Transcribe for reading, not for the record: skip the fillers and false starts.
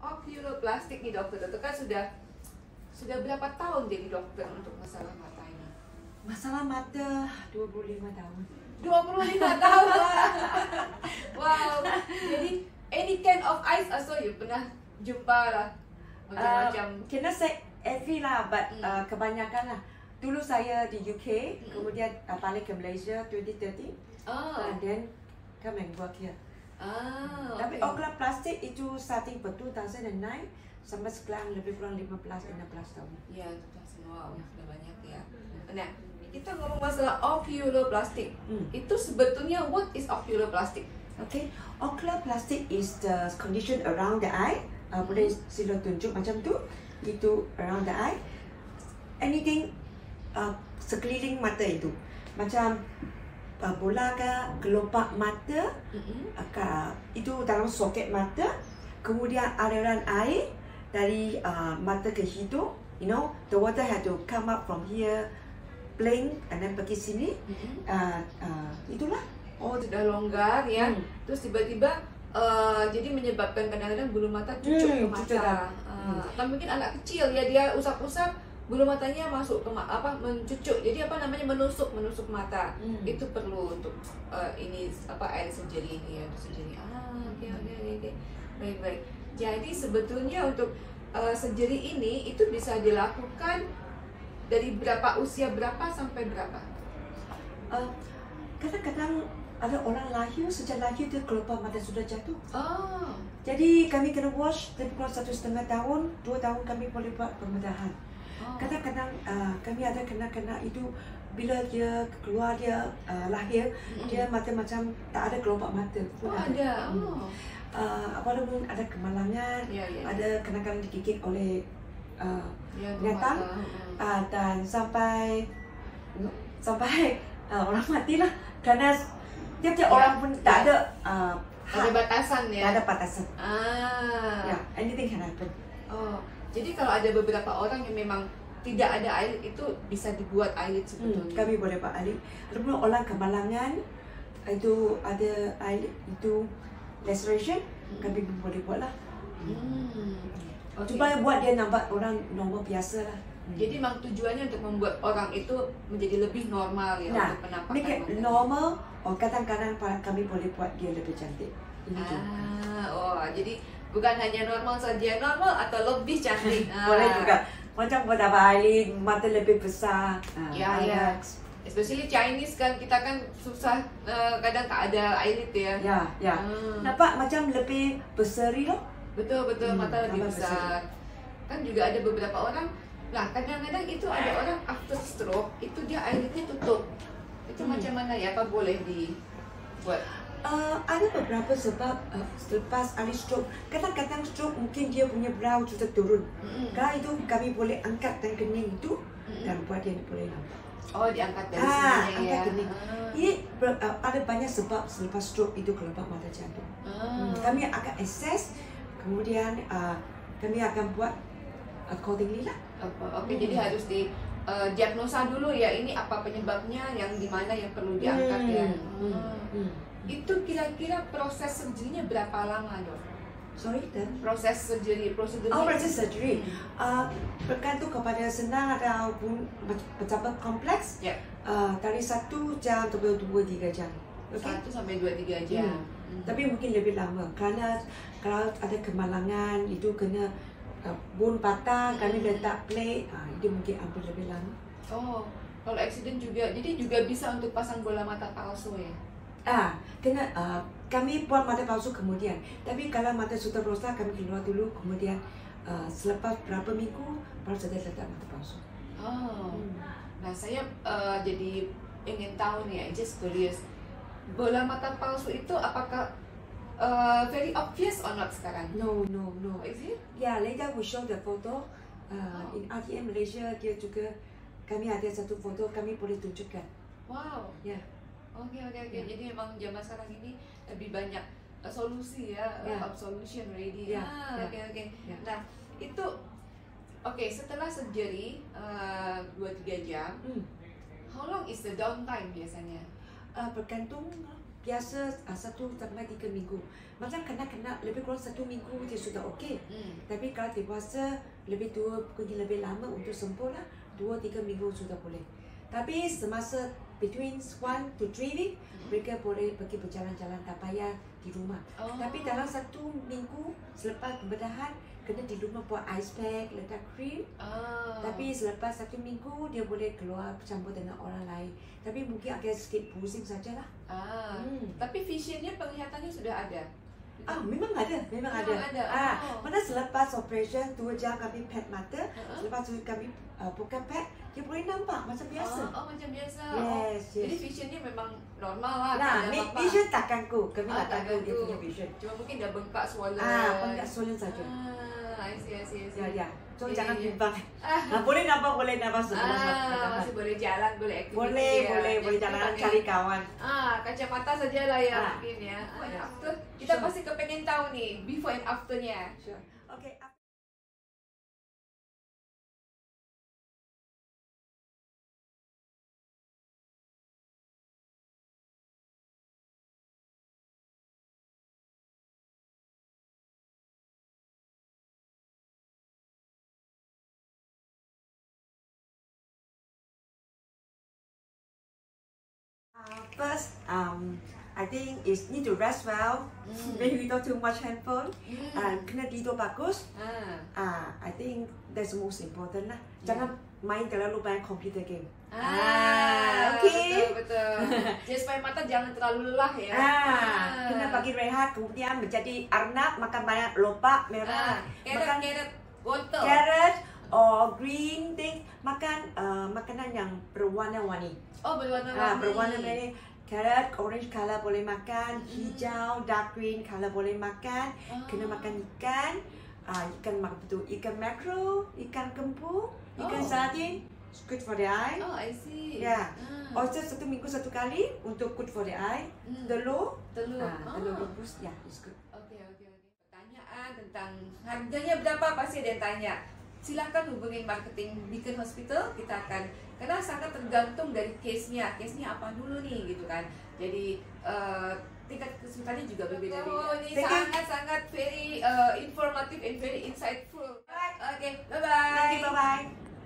okuloplastik nih dokter. Dokter kan sudah berapa tahun jadi dokter untuk masalah mata ini? Masalah mata 25 tahun. 25 tahun. Wow. Jadi any kind of eyes also you pernah jumpa lah macam-macam. Kena say every lah, but kebanyakan lah. Dulu saya di UK, kemudian balik ke Malaysia 2013, and then come and work here. Tapi okuloplastik itu starting per 2009 sampai sekarang lebih kurang 15-16 tahun. Ya, wow, sudah banyak ya. Nah, kita ngomong masalah okuloplastik. Itu sebetulnya what is okuloplastik? Okay, okuloplastik is the condition around the eye. Boleh sila tunjuk macam tu. Itu around the eye. Anything sekeliling mata itu. Macam bola ke, kelopak mata, itu dalam soket mata. Kemudian aliran air dari mata ke hidung. You know, the water had to come up from here, blink, and then pergi sini. Itulah. Oh, sudah longgar ya. Terus tiba-tiba jadi menyebabkan kadang-kadang bulu mata cucuk ke mata. Kan mungkin anak kecil ya, dia usap-usap bulu matanya masuk ke mencucuk. Jadi menusuk mata. Itu perlu untuk ini air surgery ini ya, surgery. Oke. Baik. Jadi sebetulnya untuk surgery ini itu bisa dilakukan dari usia berapa sampai berapa? Kadang-kadang ada orang lahir, sejak lahir dia kelopak mata sudah jatuh. Jadi kami kena wash, tapi kalau 1,5 tahun, 2 tahun kami boleh buat pembedahan. Kadang-kadang kami ada kena itu bila dia keluar, dia lahir, dia mata macam tak ada kelopak mata. Ada. Walaupun ada kemalangan, ada kadang-kadang digigit oleh binatang, dan sampai orang matilah kerana tiap-tiap orang pun tak ada ada batasan ya. Tak ada batasan. Anything can happen. Jadi kalau ada beberapa orang yang memang tidak ada eyelid, itu bisa dibuat eyelid sebetulnya. Kami boleh buat eyelid. Walaupun orang kemalangan itu ada eyelid itu laceration, kami boleh buat lah. Supaya buat dia nampak orang normal biasa lah. Jadi memang tujuannya untuk membuat orang itu menjadi lebih normal ya, untuk penampakan. Make it normal, kadang-kadang kami boleh buat dia lebih cantik. Jadi bukan hanya normal saja, normal atau lebih cantik. Boleh juga. Macam buat apa eyelid, mata lebih besar. Ya. Especially Chinese kan, kita kan susah, kadang tak ada eyelid ya. Ya. Nampak macam lebih berseri loh. Betul, mata lebih besar. Kan juga ada beberapa orang, kadang-kadang itu ada orang after stroke, itu dia eyelidnya tutup. Itu macam mana ya, apa boleh dibuat? Ada beberapa sebab selepas ada stroke, kadang-kadang stroke mungkin dia punya brow sudah turun. Kalau itu kami boleh angkat dan kening itu dan buat dia boleh nampak. Diangkat dari sini ya. Kening. Ini ada banyak sebab selepas stroke itu kelopak mata jatuh. Kami akan assess, kemudian kami akan buat accordingly lah. Jadi harus diagnosa dulu ya, ini apa penyebabnya, yang di mana yang perlu diangkat ya. Itu kira-kira proses surgery-nya berapa lama, Dok? Sorry, proses surgery, prosedur. Proses surgery. Bergantung kepada senang ataupun betapa kompleks. Dari 1 jam sampai 2-3 jam. 1 sampai 2-3 jam. Tapi mungkin lebih lama kerana kalau ada kemalangan itu kena bone patah, kami letak plate, itu mungkin hampir lebih lama. Kalau accident juga, jadi juga bisa untuk pasang bola mata palsu ya? Kami buat mata palsu kemudian. Tapi kalau mata sudah rosak, kami keluar dulu, kemudian selepas berapa minggu baru saja letak mata palsu. Nah saya jadi ingin tahu nih, just curious, bola mata palsu itu apakah very obvious or not sekarang? No. Is it? Later we show the photo. In RTM Malaysia dia juga, kami ada satu foto, kami boleh tunjukkan. Wow. Oke. Jadi memang zaman sekarang ini lebih banyak solusi ya, solution ready. Oke. Nah itu setelah surgery 2-3 jam, how long is the downtime biasanya? Bergantung biasa 1 sampai 3 minggu. Macam kena lebih kurang 1 minggu dia sudah okey. Tapi kalau dewasa lebih tua pergi lebih lama untuk sembuh lah, 2-3 minggu sudah boleh. Tapi semasa between 1 to 3 weeks, mereka boleh pergi berjalan-jalan, tak payah di rumah. Tapi dalam 1 minggu selepas pembedahan, kena di rumah buat ice pack, letak krim. Tapi selepas 1 minggu dia boleh keluar bercampur dengan orang lain. Tapi mungkin agak sikit pusing sajalah. Tapi visionnya, penglihatannya sudah ada. Memang ada. Mana selepas operation 2 jam kami pad mata, selepas tu kami buka pad, dia boleh nampak macam biasa. Macam biasa. Yes. Jadi visionnya memang normal lah. Nah, vision tak ganggu. Kami tak ganggu dia punya vision. Cuma mungkin dah bengkak swollen. Bengkak swollen saja. I see. Ya. So jangan bimbang. Boleh nampak sebelah. Masih boleh jalan, boleh aktiviti. Boleh jalan, cari kawan. Kacamata sajalah ya mungkin ya. After kita pasti kepengen tahu nih before and afternya. Sure. Okay. First, I think is need to rest well. Maybe not too much handphone. Kena tidur bagus. I think that's the most important lah. Jangan main terlalu banyak computer game. Okay. Betul. Jadi supaya mata jangan terlalu lelah ya. Kena bagi rehat, kemudian menjadi Arnab, makan banyak lopak merah. Carrot, wortel. Carrot or green thing, makan makanan yang berwarna-warni. Berwarna-warni. Berwarna-warni. Carrot, orange color boleh makan, hijau, dark green color boleh makan. Kena makan ikan. Ikan betul, ikan mackerel, ikan kempu, ikan sardine. It's good for the eye. I see. Yeah. Oyster 1 minggu 1 kali untuk good for the eye. Telur. Telur rebus, it's good. Okay. Pertanyaan tentang harganya berapa pasti ada yang tanya. Silakan hubungi marketing Beacon Hospital. Kita akan, karena sangat tergantung dari case-nya apa dulu nih gitu kan. Jadi tingkat kesulitannya juga berbeda-beda. Ini sangat very informative and very insightful. Okay, bye-bye. Thank you, bye-bye.